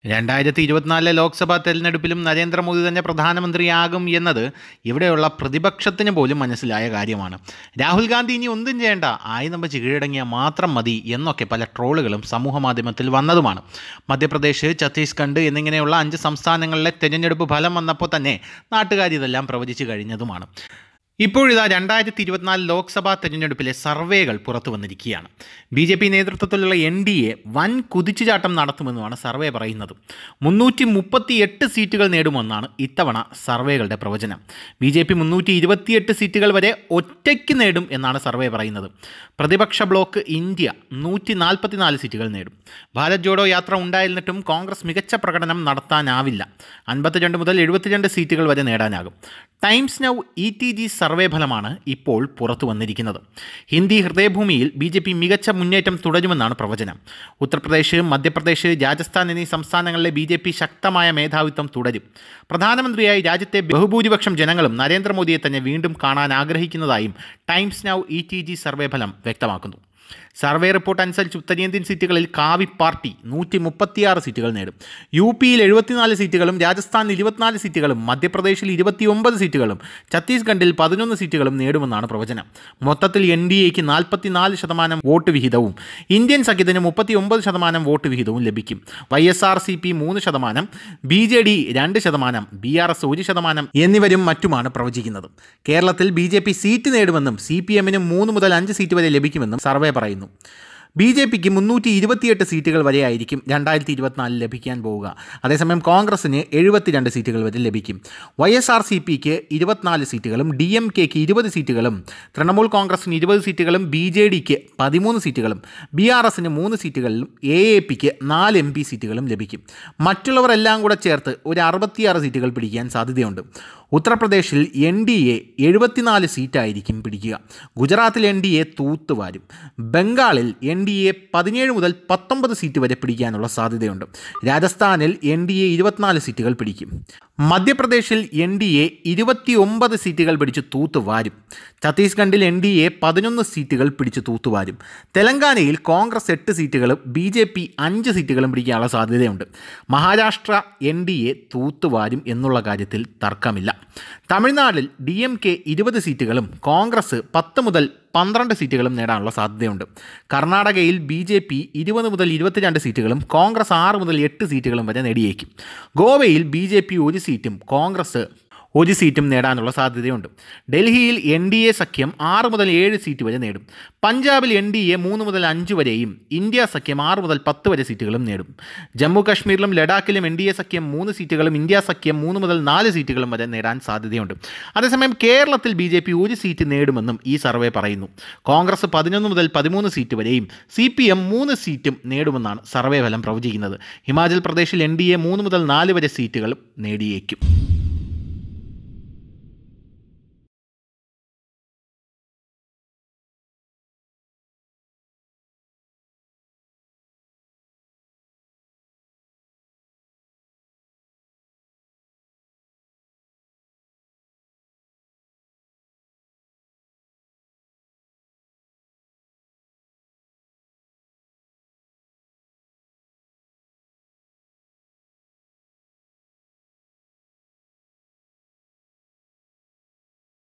2024 ലോക്സഭാ തെരഞ്ഞെടുപ്പിലും നരേന്ദ്രമോദി തന്നെ പ്രധാനമന്ത്രിയാകും എന്നത് ഇവിടെയുള്ള പ്രതിപക്ഷത്തിന് പോലും മനസ്സിലായ കാര്യമാണ്. രാഹുൽ ഗാന്ധി ഇനി ഒന്നും ചെയ്യേണ്ട, ആയുധം കീഴടങ്ങിയാൽ മാത്രം മതി എന്നൊക്കെ പല ട്രോളുകളും സമൂഹമാധ്യമത്തിൽ വന്നതുമാണ്. മധ്യപ്രദേശ്, ഛത്തീസ്ഗഡ് എന്നിങ്ങനെയുള്ള 5 സംസ്ഥാനങ്ങളിലെ തെരഞ്ഞെടുപ്പ് ഫലം വന്നപ്പോൾ തന്നെ നാട്ടുകാർ ഇതെല്ലാം പ്രവചിച്ചു കഴിഞ്ഞതുമാണ്. ഇപ്പോഴിതാ 2024 ലോക്സഭാ തെരഞ്ഞെടുപ്പിലെ സർവേകൾ പുറത്തു വന്നിരിക്കുകയാണ്. BJP നേതൃത്വത്തിലുള്ള NDA വൻ കുതിച്ചുചാട്ടം നടത്തുമെന്നുമാണ് സർവേ പറയുന്നത്. 338 സീറ്റുകൾ നേടുമെന്നാണ് ഇത്തവണ സർവേകളുടെ പ്രവചനം. BJP 328 സീറ്റുകൾ വരെ ഒറ്റയ്ക്ക് നേടും എന്നാണ് സർവേ പറയുന്നത്. പ്രതിപക്ഷ ബ്ലോക്ക് ഇന്ത്യ 144 സീറ്റുകൾ നേടും. ഭാരത് ജോഡോ യാത്ര ഉണ്ടായിരുന്നിട്ടും കോൺഗ്രസ് മികച്ച പ്രകടനം നടത്താനാവില്ല. 52 മുതൽ 72 സീറ്റുകൾ വരെ നേടാനാകും. ടൈംസ് നൗ ETG സർവേ ഫലമാണ് ഇപ്പോൾ പുറത്തു വന്നിരിക്കുന്നത്. ഹിന്ദി ഹൃദയഭൂമിയിൽ BJP മികച്ച മുന്നേറ്റം തുടരുമെന്നാണ് പ്രവചനം. ഉത്തർപ്രദേശ്, മധ്യപ്രദേശ്, രാജസ്ഥാൻ എന്നീ സംസ്ഥാനങ്ങളിലെ BJP ശക്തമായ മേധാവിത്വം തുടരും. പ്രധാനമന്ത്രിയായി രാജ്യത്തെ ബഹുഭൂരിപക്ഷം ജനങ്ങളും നരേന്ദ്രമോദിയെ തന്നെ വീണ്ടും കാണാൻ ആഗ്രഹിക്കുന്നതായും ടൈംസ് നൗ ETG സർവേ ഫലം വ്യക്തമാക്കുന്നു. സർവേ റിപ്പോർട്ട് അനുസരിച്ച് ഉത്തരേന്ത്യൻ സീറ്റുകളിൽ കാവി പാർട്ടി 136 സീറ്റുകൾ നേടും. UPയിൽ 74 സീറ്റുകളും രാജസ്ഥാനിൽ 24 സീറ്റുകളും മധ്യപ്രദേശിൽ 29 സീറ്റുകളും ഛത്തീസ്ഗഡിൽ 11 സീറ്റുകളും നേടുമെന്നാണ് പ്രവചനം. മൊത്തത്തിൽ NDAക്ക് 44% വോട്ട് വിഹിതവും ഇന്ത്യൻ സഖ്യത്തിന് 39% വോട്ട് വിഹിതവും ലഭിക്കും. YSRCP 3%, BJD 2%, BRS 1% എന്നിവരും മറ്റുമാണ് പ്രവചിക്കുന്നത്. കേരളത്തിൽ BJP സീറ്റ് നേടുമെന്നും CPMന് 3 മുതൽ 5 സീറ്റ് വരെ ലഭിക്കുമെന്നും സർവേ പറയുന്നു. BJPക്ക് 328 സീറ്റുകൾ വരെയായിരിക്കും 2024 ലഭിക്കാൻ പോവുക. അതേസമയം കോൺഗ്രസിന് 72 സീറ്റുകൾ വരെ ലഭിക്കും. YSRCPക്ക് 24 സീറ്റുകളും DMKക്ക് 20 സീറ്റുകളും തൃണമൂൽ കോൺഗ്രസിന് 20 സീറ്റുകളും BJDക്ക് 13 സീറ്റുകളും BRSന് 3 സീറ്റുകളിലും AAPക്ക് 4 MP സീറ്റുകളും ലഭിക്കും. മറ്റുള്ളവരെല്ലാം കൂടെ ചേർത്ത് ഒരു 66 സീറ്റുകൾ പിടിക്കാൻ സാധ്യതയുണ്ട്. ഉത്തർപ്രദേശിൽ NDA 74 സീറ്റായിരിക്കും പിടിക്കുക. ഗുജറാത്തിൽ NDA തൂത്തുവാരും. ബംഗാളിൽ NDA 17 മുതൽ 19 സീറ്റ് വരെ പിടിക്കാനുള്ള സാധ്യതയുണ്ട്. രാജസ്ഥാനിൽ NDA 24 സീറ്റുകൾ പിടിക്കും. മധ്യപ്രദേശിൽ NDA 29 സീറ്റുകൾ പിടിച്ച് തൂത്തുവാരും. ഛത്തീസ്ഗഡിൽ NDA 11 സീറ്റുകൾ പിടിച്ച് തൂത്തുവാരും. തെലങ്കാനയിൽ കോൺഗ്രസ് 8 സീറ്റുകളും BJP 5 സീറ്റുകളും പിടിക്കാനുള്ള സാധ്യതയുണ്ട്. മഹാരാഷ്ട്ര NDA തൂത്തുവാരും എന്നുള്ള കാര്യത്തിൽ തർക്കമില്ല. തമിഴ്നാട്ടിൽ DMK 20 സീറ്റുകളും കോൺഗ്രസ് 10 മുതൽ 12 സീറ്റുകളും നേടാനുള്ള സാധ്യതയുണ്ട്. കർണാടകയിൽ BJP 20 മുതൽ 22 സീറ്റുകളും കോൺഗ്രസ് 6 മുതൽ 8 സീറ്റുകളും വരെ നേടിയേക്കും. ഗോവയിൽ BJP 1 സീറ്റും കോൺഗ്രസ് 1 സീറ്റും നേടാനുള്ള സാധ്യതയുണ്ട്. ഡൽഹിയിൽ NDA സഖ്യം 6 മുതൽ 7 സീറ്റ് വരെ നേടും. പഞ്ചാബിൽ NDA 3 മുതൽ 5 വരെയും ഇന്ത്യ സഖ്യം 6 മുതൽ 10 വരെ സീറ്റുകളും നേടും. ജമ്മു കാശ്മീരിലും ലഡാക്കിലും NDA സഖ്യം 3 സീറ്റുകളും ഇന്ത്യ സഖ്യം 3 മുതൽ 4 സീറ്റുകളും വരെ നേടാൻ സാധ്യതയുണ്ട്. അതേസമയം കേരളത്തിൽ BJP 1 സീറ്റ് നേടുമെന്നും ഈ സർവേ പറയുന്നു. കോൺഗ്രസ് 11 മുതൽ 13 സീറ്റ് വരെയും CPM 3 സീറ്റും നേടുമെന്നാണ് സർവേ ഫലം പ്രവചിക്കുന്നത്. ഹിമാചൽ പ്രദേശിൽ NDA 3 മുതൽ 4 വരെ സീറ്റുകളും നേടിയേക്കും.